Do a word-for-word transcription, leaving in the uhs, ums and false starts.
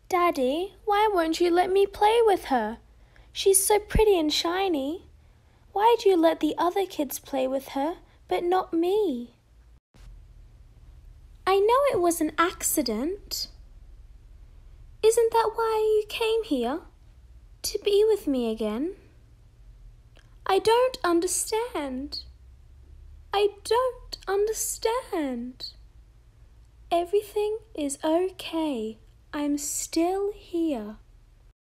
Daddy, why won't you let me play with her? She's so pretty and shiny. Why'd you let the other kids play with her, but not me? I know it was an accident. Isn't that why you came here? To be with me again? I don't understand. I don't understand. Everything is okay. I'm still here.